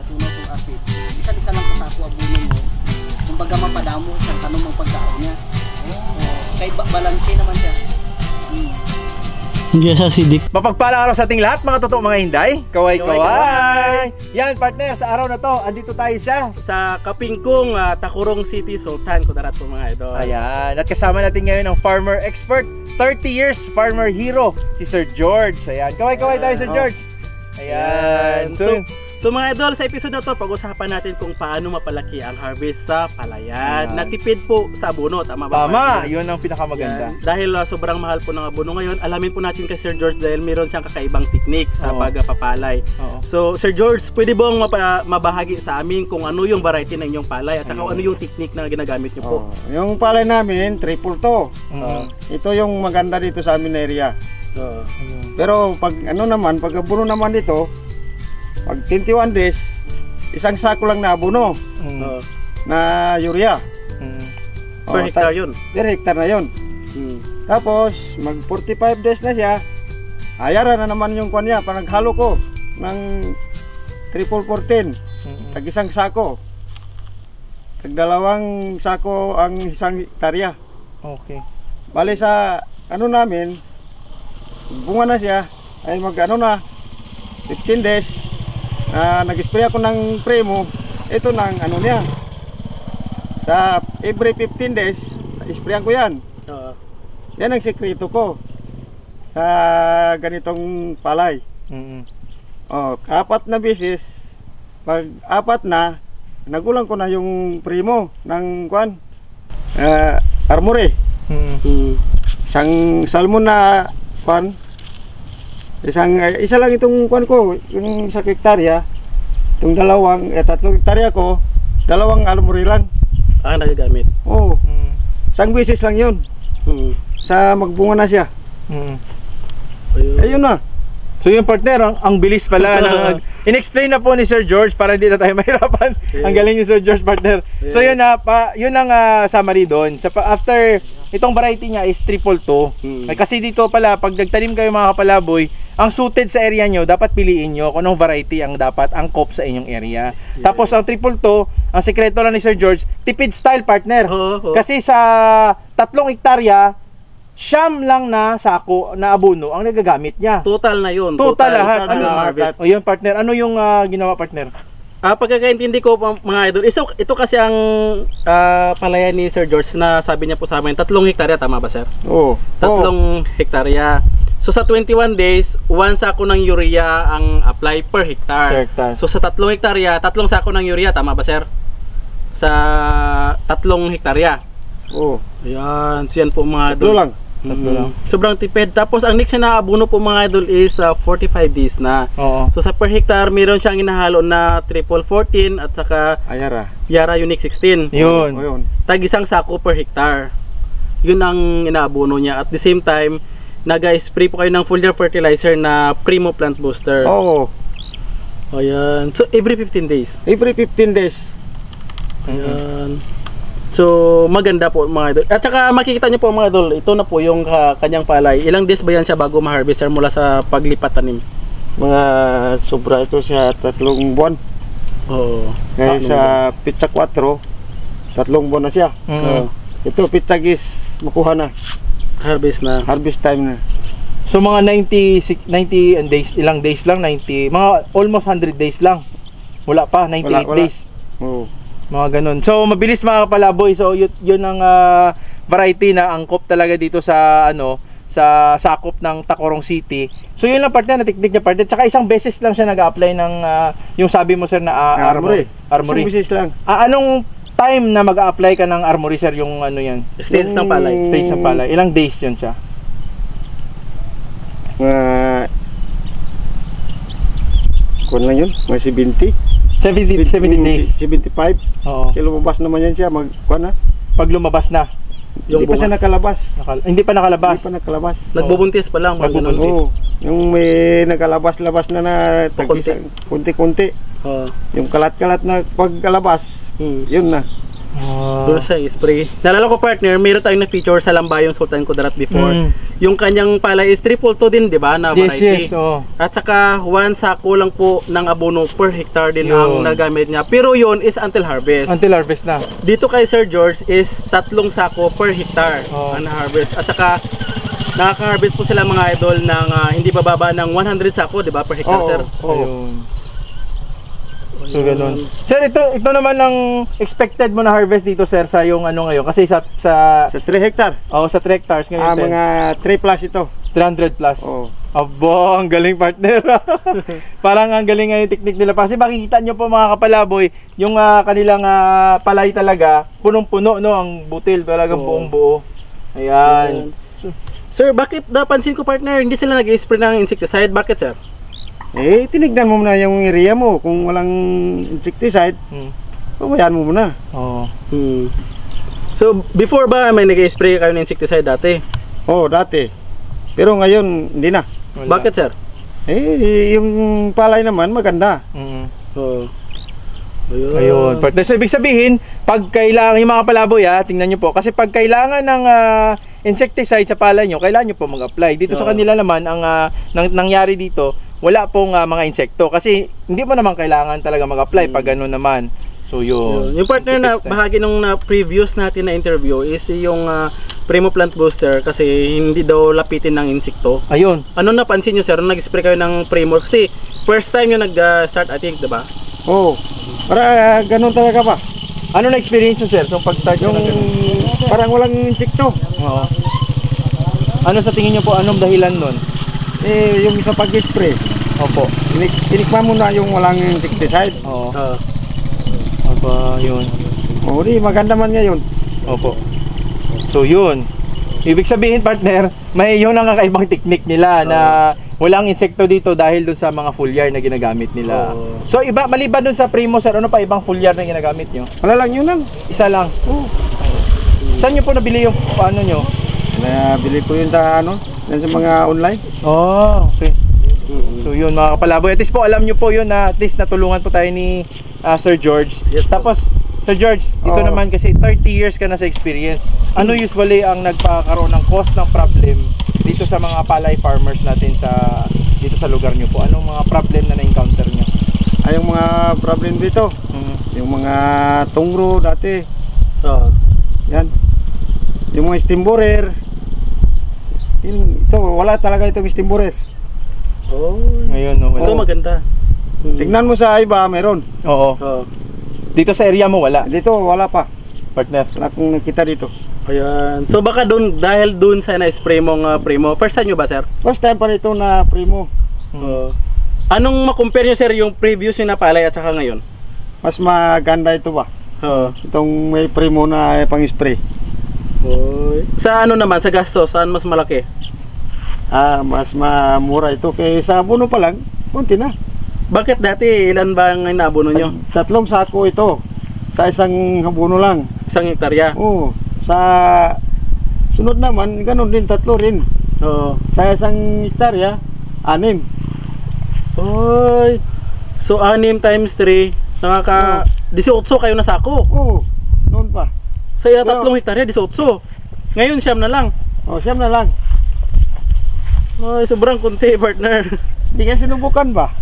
puno kung apit. Isa-isa lang kasako abuno mo. Kumbaga mapadamo sa tanong pagkaon niya. Kay balanse naman siya. Hindi siya acidic. Mapagpalang araw sa ating lahat mga totoo mga hinday. Kaway-kaway! Yan partner, sa araw na to, andito tayo sa Kapingkong, Takurong City, Sultan Kudarat po mga idol. Ayan, at kasama natin ngayon ang farmer expert, 30 years farmer hero, si Sir George. Ayan, kaway-kaway tayo Sir George. Ayan. So mga idol, sa episode na to, pag-usapan natin kung paano mapalaki ang harvest sa palayan. Natipid po sa abono, tama ba? Tama, yun ang pinakamaganda. Yan. Dahil sobrang mahal po ng abono ngayon, alamin po natin kay Sir George dahil meron siyang kakaibang technique sa pagpapalay. So Sir George, pwede bang mabahagi sa amin kung ano yung variety ng inyong palay at saka ano yung technique na ginagamit niyo po? Yung palay namin, triple to. Ito yung maganda dito sa amin area. Pero pag ano naman, pag abono naman dito, pag 21 days, isang sako lang na abono na urea. Per hectare yun? Per hectare na yun. Tapos, mag 45 days na siya, ayaran na naman yung kwan niya. Parang halo ko ng triple 14, tag isang sako. Tag dalawang sako ang isang hektarya. Okay. Bali sa ano namin, bunga na siya, ay mag ano na, 15 days, nag-spray ako ng Primo. Ito ng ano niya, sa every 15 days sprayan ko yan. Yan ang sekreto ko sa ganitong palay. Apat na beses, pag apat na, nagulang ko na yung Primo ng kwan, Armory. Isang salmon na kwan, isa lang itong kwan ko, yung sa hektarya, itong tatlong hektarya ko, dalawang Armory lang. Nagagamit? Oo. Isang beses lang yun. Sa magbunga na siya. Ayun na. So yung partner, ang bilis pala. In-explain na po ni Sir George para hindi na tayo mahirapan. Ang galing ni Sir George, partner. So yun yun ang summary doon. After, itong variety niya is triple 2. Kasi dito pala, pag nagtanim kayo mga kapalaboy, ang suited sa area nyo, dapat piliin nyo kung anong variety ang dapat angkop sa inyong area. Tapos ang triple 2, ang sekreto lang ni Sir George, tipid style, partner. Kasi sa 3 hektarya, siyam lang na sako na abono ang nagagamit niya. Total na yun. Total lahat. O yun, partner. Ano yung ginawa, partner? Pagkakaintindi ko mga idol, ito kasi ang palayan ni Sir George na sabi niya po sa amin, 3 hektarya, tama ba sir? Oo. 3 hektarya. So sa 21 days, 1 sako ng urea ang apply per hectare. So sa 3 hektarya, 3 sako ng urea, tama ba sir? Sa 3 hektarya. Oo. Ayan, siyan po mga idol. Tatlo lang. Sobrang tipid. Tapos ang next na abono po mga idol is 45 days na. So sa per hectare, meron siyang inahalo na triple 14 at saka Yara Unique 16. Yun. Tag isang sako per hectare. Yun ang inaabono niya. At the same time, nag-spray po kayo ng foliar fertilizer na Primo Plant Booster. Ayan. So every 15 days. Every 15 days. Ayan. So maganda po mga idol. At saka makikita niyo po mga idol, ito na po yung kanyang palay. Ilang days ba yan siya bago ma-harvest mula sa paglipat tanim? Mga sobra ito siya 3 buwan. Kaya sa pizza 4, 3 buwan na siya. Ito pizza gis, makuha na. Harvest time na. So mga 90 days, ilang days lang, 90, mga almost 100 days lang. Wala pa, 98 days. Mga ganun. So mabilis mga kapalaboy. So yun ang variety na angkop talaga dito sa sa sakop ng Tacorong City. So yun lang partner na technique niya partner. Tsaka isang beses lang siya nag-apply ng yung sabi mo sir na Armory. Isang beses lang. Anong time na mag-a-apply ka ng Armory sir, yung ano yan? Stage ng palay. Stage ng palay. Ilang days yun siya? Kung lang yun, mga 70 days. 75. Kaya lumabas naman yan siya, pag lumabas na. Hindi pa siya nakalabas. Hindi pa nakalabas. Nagbubuntis pa lang. Yung may nakalabas-labas na kunti-kunti. Yung kalat-kalat na pagkalabas, yun na. Doon sa spray. Nalala ko partner, mayroon tayong na-feature sa Lambayong Sultan Kudarat before. Yung kanyang palay is 342 din, di ba? Na variety. Yes, oh. At saka 1 sako lang po ng abono per hectare din ang nagamit niya. Pero yon is until harvest. Until harvest na. Dito kay Sir George is 3 sako per hectare ang harvest. At saka nakaka-harvest po sila mga idol ng hindi bababa ng 100 sako, di ba? Per hectare, sir. Ayun. So ganun. Sir, ito naman ang expected mo na harvest dito, sir, sa yung ano ngayon kasi sa Sa 3 hectare. sa 3 hectares ngayon. Mga 3 plus ito. 300 plus. Oh. Abo, ang galing partner. Parang ang galing nga yung technique nila. Kasi makikita nyo po mga kapalaboy, yung kanilang palay talaga, punong-puno, no? Ang butil talagang buong buo. Ayan. Sir, bakit napansin ko partner, hindi sila nag-spray ng insecticide? Bakit, sir? Tinignan mo muna yung area mo. Kung walang insecticide, pabayaan mo muna. Oo. So, before ba may nag-spray kayo ng insecticide dati? Dati. Pero ngayon, hindi na. Wala. Bakit, sir? Yung palay naman, maganda. Ayun. Partner, so ibig sabihin, pag kailangan, yung mga palaboy tingnan nyo po, kasi pag kailangan ng insecticide sa palay nyo, kailangan nyo po mag-apply. Dito sa kanila naman, ang nangyari dito, wala pong mga insekto. Kasi hindi mo naman kailangan talaga mag-apply pag gano'n naman. So yun. Yung partner na bahagi nung previous natin na interview is yung Primo Plant Booster kasi hindi daw lapitin ng insekto. Ayun. Ano napansin nyo, sir, nung nag-spray kayo ng Primo? Kasi first time yung nag-start, I think, diba? Para ganun talaga ba? Ano na experience nyo, sir? So pag-start Yung parang walang insekto. Oo. Ano sa tingin nyo po, anong dahilan nun? Yung sa pag-spray, Opo. tinikman mo na yung walang insecticide. Oo. Aba, yun. Di maganda man ngayon. Opo. So yun. Ibig sabihin, partner, may yun ang kakaibang technique nila na walang insekto dito dahil dun sa mga foliar na ginagamit nila. So iba, maliban dun sa Primo, sir, ano pa ibang foliar na ginagamit nyo? Wala lang yun lang. Isa lang. Saan nyo po nabili yung ano nyo? Nabili ko yun sa sa mga online. Okay. So yun mga kapalaboy, at least po alam nyo po yun na at least natulungan po tayo ni Sir George. Tapos Sir George, ito naman kasi 30 years ka na sa experience. Ano usually ang nagpakaroon ng cause ng problem dito sa mga palay farmers natin dito sa lugar nyo po? Anong mga problem na na-encounter nyo? Yung mga problem dito, yung mga tungro dati. Yan. Yung mga steam borer. Ito, wala talaga itong steam borer. Ngayon, no? So maganda. Tignan mo sa iba, meron. Oo. Dito sa area mo wala, Dito, wala pa. partner. Wala akong nakita dito. Ayan. So baka dahil dun sa na-spray mong Primo, first time nyo ba, sir? First time pa nito na Primo. Anong makompare nyo, sir, yung previous yung napalay at saka ngayon? Mas maganda ito ba? Itong may Primo na pang-spray. Sa ano naman, sa gastos, saan mas malaki? Mas mamura ito. Kaya sa abono pa lang, kunti na. Bakit dati, ilan ba ang inaabono nyo? 3 sako ito. Sa isang abono lang. 1 hektarya? Sa sunod naman, ganun din, 3 rin. Sa isang hektarya, 6. So 6 times 3, nakaka 18 kayo na sako. Noon pa. Sa 3 hektarya, 18. Ngayon, 9 na lang. 9 na lang. Sobrang kunti, partner. Hindi ka sinubukan ba?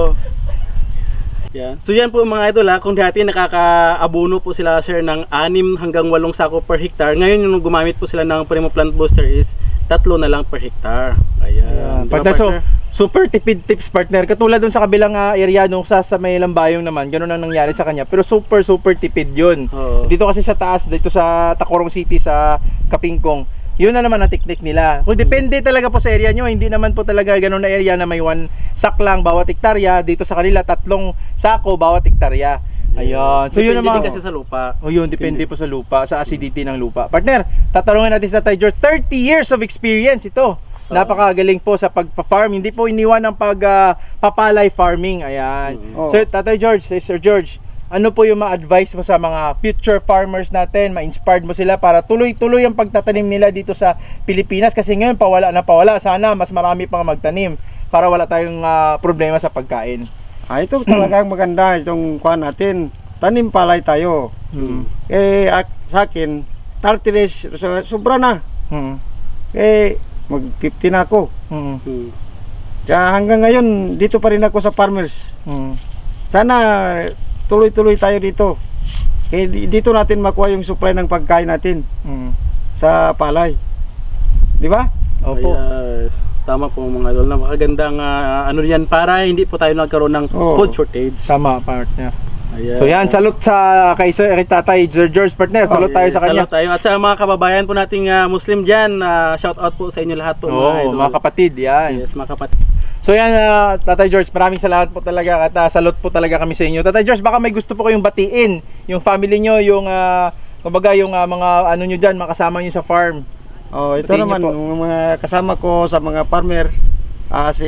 So yan po mga idol, kung dati nakakaabono po sila, sir, ng 6 hanggang 8 sako per hectare, ngayon yung gumamit po sila ng Primo Plant Booster is 3 na lang per hectare. Ayan. Partner, so super tipid tips, partner. Katulad dun sa kabilang area nung sa may Lambayong naman, ganun ang nangyari sa kanya. Pero super tipid yun. Dito kasi sa taas, dito sa Tacorong City, sa Kapingkong, yun na naman ang technique nila. Kung depende talaga po sa area nyo, hindi naman po talaga ganun na area na may 1 sak lang bawat hektarya. Dito sa kanila 3 sako bawat hektarya. Ayun. So yun naman kasi sa lupa. Yun, depende po sa lupa, sa acidity ng lupa. Partner, tatanungin natin sa Tatay George, 30 years of experience ito. Napakagaling po sa pagpa-farm. Hindi po iniwan ang papalay farming. Ayan. So Tatay George, Sir George, ano po yung ma-advise mo sa mga future farmers natin, ma-inspired mo sila para tuloy-tuloy ang pagtatanim nila dito sa Pilipinas? Kasi ngayon pawala na pawala, sana mas marami pang magtanim para wala tayong problema sa pagkain. Ito talagang maganda itong kuha natin. Tanim palay tayo. Sa akin, 30 days, sobra na. Mag 50 na ako. Kaya hanggang ngayon, dito pa rin ako sa farmers. Sana tuloy-tuloy tayo dito. Dito natin makuha yung supply ng pagkain natin sa palay. Di ba? Opo. Yes. Tama po mga idol, napakagandang ano yan para hindi po tayo nagkaroon ng food shortage. Sama, partner. Ayan. So yan, salute sa kay Tatay Sir George, partner. Salute tayo sa kanya. Salute tayo. At sa mga kababayan po nating Muslim dyan, shout out po sa inyo lahat po mga idol. Mga kapatid, yan. Yes, mga kapatid. So yan, Tatay George, maraming salamat po talaga at salute po talaga kami sa inyo. Tatay George, baka may gusto po kayong batiin, yung family nyo, yung kumbaga yung mga ano nyo dyan, mga kasama nyo sa farm. Ito naman, yung mga kasama ko sa mga farmer, si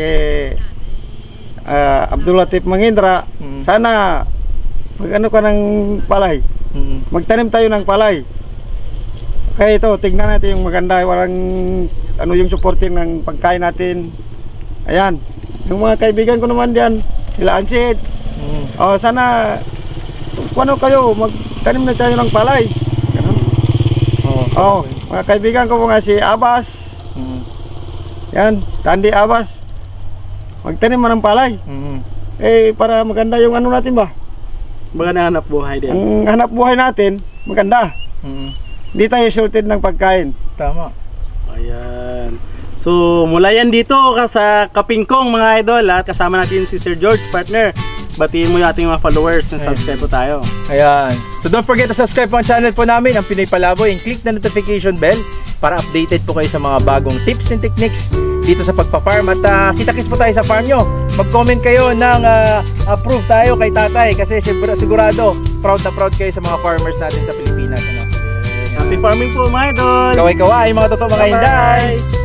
Abdul Latif Mangindra, sana mag-ano ka ng palay, magtanim tayo ng palay. Kaya ito, tignan natin yung maganda, walang ano yung supporting ng pagkain natin. Ayan, yung mga kaibigan ko naman diyan, sila Ansit. Sana kung ano kayo, magtanim na tayo ng palay. Mga kaibigan ko mga si Abbas. Yan, Tandy Abbas. Magtanim mo ng palay. Para maganda yung ano natin ba? Maganda hanap buhay din. Ang hanap buhay natin, maganda. Hindi tayo shorted ng pagkain. Tama. Ayan. So mula yan dito sa Kapingkong mga idol at kasama natin si Sir George, partner. Batiin mo yung ating mga followers na subscribe po tayo. Ayan. So don't forget to subscribe po ang channel po namin, ang Pinoy Palaboy, and click the notification bell para updated po kayo sa mga bagong tips and techniques dito sa pagpa-farm. At kita-kits po tayo sa farm nyo. Mag-comment kayo ng approve tayo kay tatay kasi sigurado proud na proud kayo sa mga farmers natin sa Pilipinas. Happy farming po mga idol! Kaway-kaway mga totoo mga hinday!